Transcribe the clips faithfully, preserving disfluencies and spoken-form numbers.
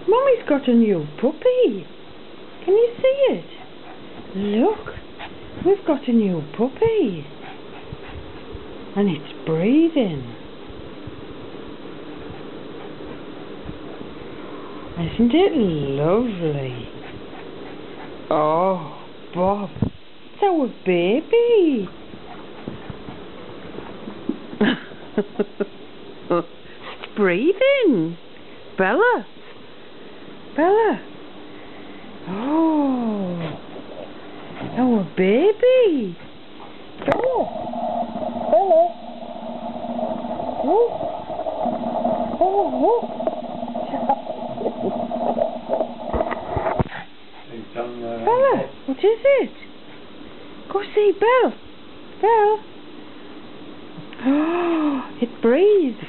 Mummy's got a new puppy. Can you see it? Look, we've got a new puppy. And it's breathing. Isn't it lovely? Oh, Bob, it's our baby. It's breathing. Bella. Bella. Oh, our baby. Bella. Bella. Oh. Oh, oh. Bella, what is it? Go see Belle. Belle. Oh, it breathes.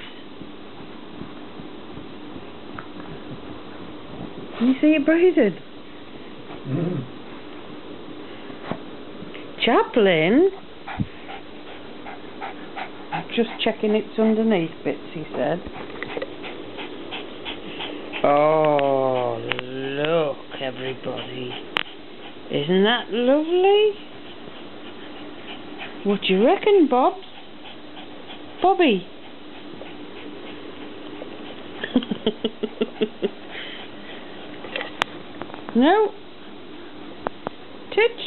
Can you see it breathing? Mm. Chaplin? Just checking it's underneath bits, he said. Oh, look, everybody. Isn't that lovely? What do you reckon, Bob? Bobby? No? Titch?